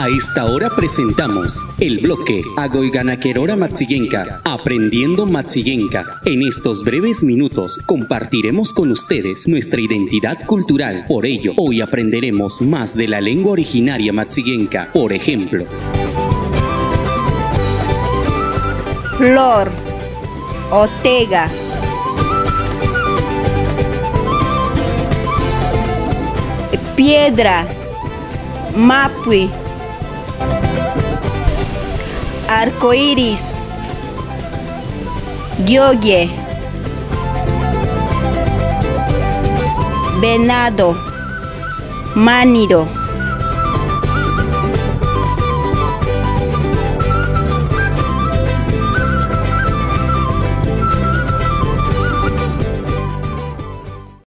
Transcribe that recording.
A esta hora presentamos el bloque Agoyganakerora Matsillenka, Aprendiendo Matsillenka. En estos breves minutos compartiremos con ustedes nuestra identidad cultural. Por ello, hoy aprenderemos más de la lengua originaria matsillenka. Por ejemplo, flor, ortega, piedra, mapui, arcoíris, yoye, venado, manido.